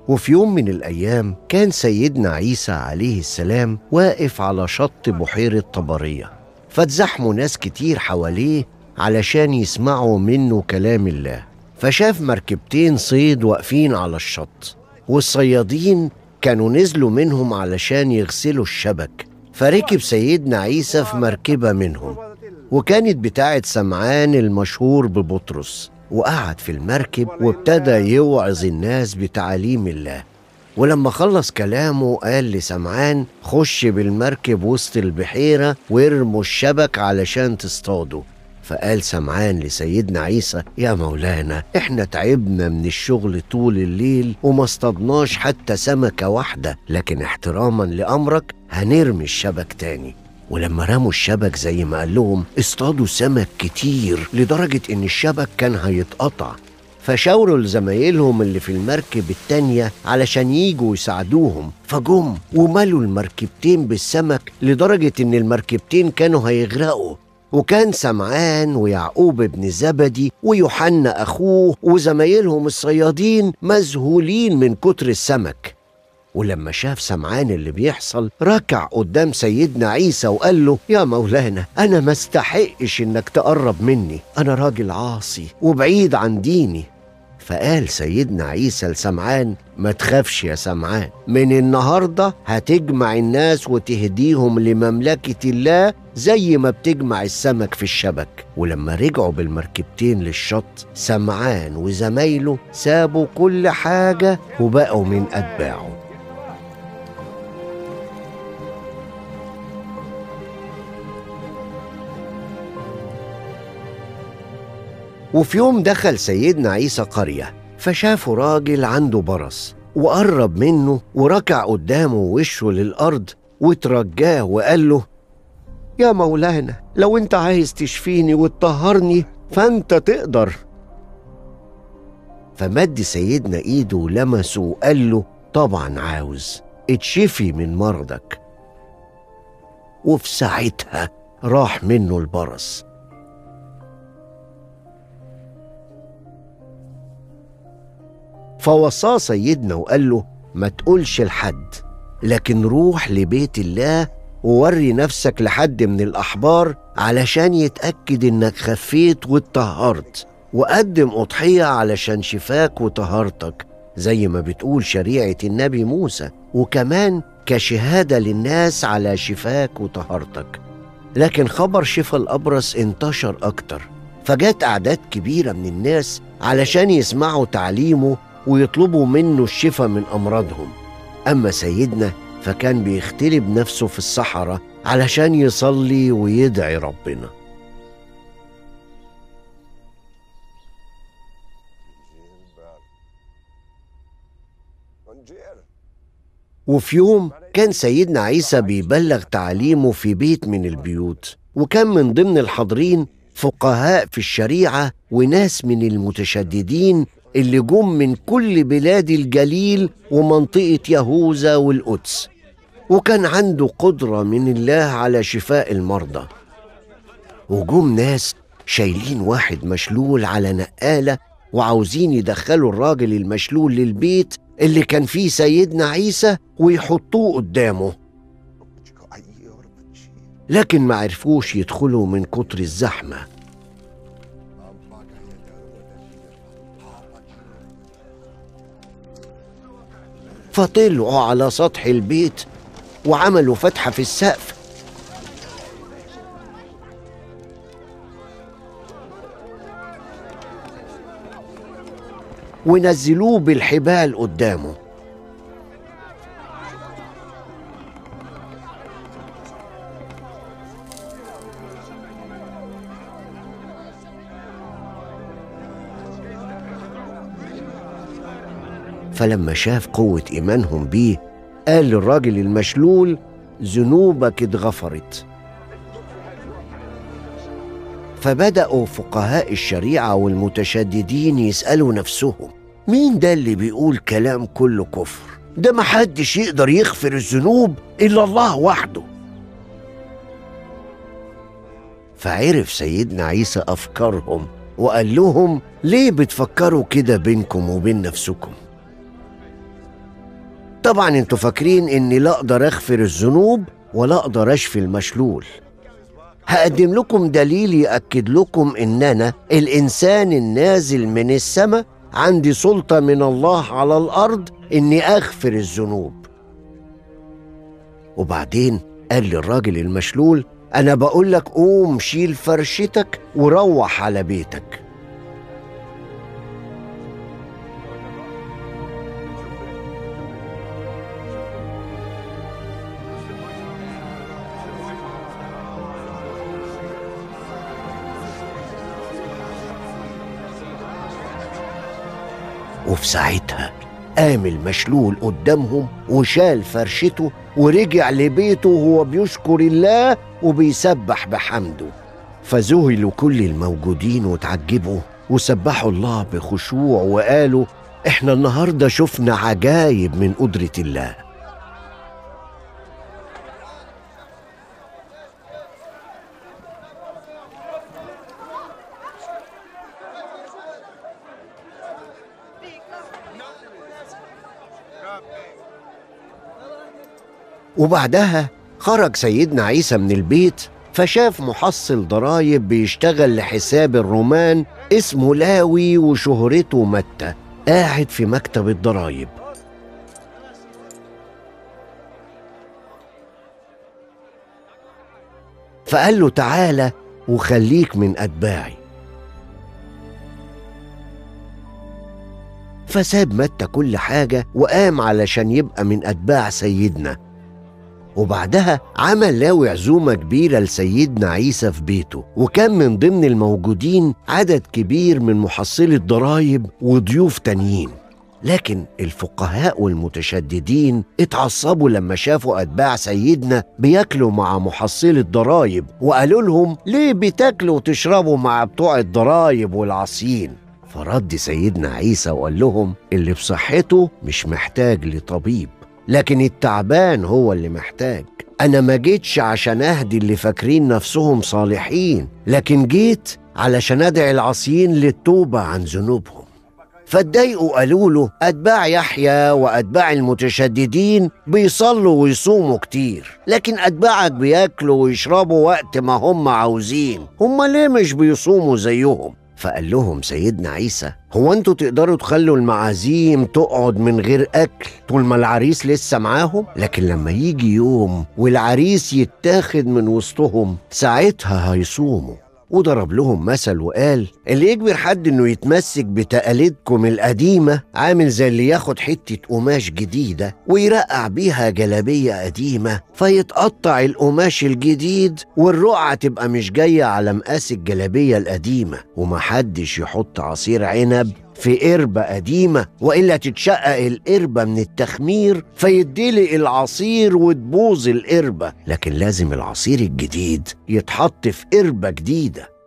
وفي يوم من الأيام كان سيدنا عيسى عليه السلام واقف على شط بحيرة طبرية، فاتزحموا ناس كتير حواليه علشان يسمعوا منه كلام الله. فشاف مركبتين صيد واقفين على الشط، والصيادين كانوا نزلوا منهم علشان يغسلوا الشبك. فركب سيدنا عيسى في مركبة منهم، وكانت بتاعة سمعان المشهور ببطرس، وقعد في المركب وابتدى يوعظ الناس بتعاليم الله. ولما خلص كلامه قال لسمعان: خش بالمركب وسط البحيرة وارموا الشبك علشان تصطادوا. فقال سمعان لسيدنا عيسى: يا مولانا، احنا تعبنا من الشغل طول الليل وما اصطادناش حتى سمكة واحدة، لكن احتراما لأمرك هنرمي الشبك تاني. ولما رموا الشبك زي ما قال لهم اصطادوا سمك كتير لدرجة ان الشبك كان هيتقطع. فشاوروا لزمايلهم اللي في المركب التانية علشان ييجوا يساعدوهم، فجم وملوا المركبتين بالسمك لدرجة ان المركبتين كانوا هيغرقوا. وكان سمعان ويعقوب ابن زبدي ويوحنا أخوه وزمايلهم الصيادين مذهولين من كتر السمك. ولما شاف سمعان اللي بيحصل ركع قدام سيدنا عيسى وقال له: يا مولانا، أنا ما استحقش إنك تقرب مني، أنا راجل عاصي وبعيد عن ديني. فقال سيدنا عيسى لسمعان: ما تخافش يا سمعان، من النهاردة هتجمع الناس وتهديهم لمملكة الله زي ما بتجمع السمك في الشبك. ولما رجعوا بالمركبتين للشط، سمعان وزمايله سابوا كل حاجة وبقوا من أتباعه. وفي يوم دخل سيدنا عيسى قرية، فشافوا راجل عنده برص، وقرب منه وركع قدامه وشه للأرض وترجاه وقال له: يا مولانا، لو انت عايز تشفيني وتطهرني فانت تقدر. فمد سيدنا ايده ولمسه وقال له: طبعا عاوز، اتشفي من مرضك. وفي ساعتها راح منه البرص. فوصاه سيدنا وقال له: ما تقولش لحد، لكن روح لبيت الله ووري نفسك لحد من الأحبار علشان يتأكد إنك خفيت واتطهرت، وقدم أضحية علشان شفاك وطهارتك زي ما بتقول شريعة النبي موسى، وكمان كشهادة للناس على شفاك وطهارتك. لكن خبر شفا الأبرص انتشر أكتر، فجات أعداد كبيرة من الناس علشان يسمعوا تعليمه ويطلبوا منه الشفا من أمراضهم. أما سيدنا فكان بيختلي بنفسه في الصحراء علشان يصلي ويدعي ربنا. وفي يوم كان سيدنا عيسى بيبلغ تعليمه في بيت من البيوت، وكان من ضمن الحاضرين فقهاء في الشريعة وناس من المتشددين اللي جم من كل بلاد الجليل ومنطقة يهوذا والقدس، وكان عنده قدرة من الله على شفاء المرضى. وجم ناس شايلين واحد مشلول على نقالة وعاوزين يدخلوا الراجل المشلول للبيت اللي كان فيه سيدنا عيسى ويحطوه قدامه، لكن ما عرفوش يدخلوا من كتر الزحمة. فطلعوا على سطح البيت وعملوا فتحة في السقف، ونزلوه بالحبال قدامه. فلما شاف قوة إيمانهم بيه قال للراجل المشلول: ذنوبك اتغفرت. فبدأوا فقهاء الشريعة والمتشددين يسألوا نفسهم: مين ده اللي بيقول كلام كله كفر؟ ده محدش يقدر يغفر الذنوب إلا الله وحده. فعرف سيدنا عيسى أفكارهم وقال لهم: ليه بتفكروا كده بينكم وبين نفسكم؟ طبعا انتوا فاكرين اني لا اقدر اغفر الذنوب ولا اقدر اشفي المشلول. هقدم لكم دليل يأكد لكم ان انا الانسان النازل من السماء عندي سلطة من الله على الارض اني اغفر الذنوب. وبعدين قال للراجل المشلول: انا بقول لك قوم شيل فرشتك وروح على بيتك. وفي ساعتها قام المشلول قدامهم وشال فرشته ورجع لبيته وهو بيشكر الله وبيسبح بحمده. فذهلوا كل الموجودين وتعجبوا وسبحوا الله بخشوع وقالوا: احنا النهارده شفنا عجايب من قدرة الله. وبعدها خرج سيدنا عيسى من البيت، فشاف محصل ضرايب بيشتغل لحساب الرومان اسمه لاوي وشهرته متى قاعد في مكتب الضرايب. فقال له: تعالى وخليك من أتباعي. فساب متى كل حاجة وقام علشان يبقى من أتباع سيدنا. وبعدها عمل لاوي عزومة كبيرة لسيدنا عيسى في بيته، وكان من ضمن الموجودين عدد كبير من محصلي الضرايب وضيوف تانيين. لكن الفقهاء والمتشددين اتعصبوا لما شافوا أتباع سيدنا بياكلوا مع محصلي الضرايب، وقالوا لهم: ليه بتاكلوا وتشربوا مع بتوع الضرايب والعصيين؟ فرد سيدنا عيسى وقال لهم: اللي بصحته مش محتاج لطبيب، لكن التعبان هو اللي محتاج. أنا ما جيتش عشان أهدي اللي فاكرين نفسهم صالحين، لكن جيت علشان أدعي العصيين للتوبة عن ذنوبهم. فاتضايقوا قالوا له: أتباع يحيى وأتباع المتشددين بيصلوا ويصوموا كتير، لكن أتباعك بياكلوا ويشربوا وقت ما هم عاوزين، هم ليه مش بيصوموا زيهم؟ فقال لهم سيدنا عيسى: هو انتوا تقدروا تخلوا المعازيم تقعد من غير أكل طول ما العريس لسه معاهم؟ لكن لما يجي يوم والعريس يتاخد من وسطهم ساعتها هيصوموا. وضرب لهم مثل وقال: اللي يجبر حد انه يتمسك بتقاليدكم القديمة عامل زي اللي ياخد حتة قماش جديدة ويرقع بيها جلابية قديمة، فيتقطع القماش الجديد والرقعة تبقى مش جاية على مقاس الجلابية القديمة، ومحدش يحط عصير عنب في قربة قديمة وإلا تتشقق القربة من التخمير فيدلق العصير وتبوظ القربة، لكن لازم العصير الجديد يتحط في قربة جديدة.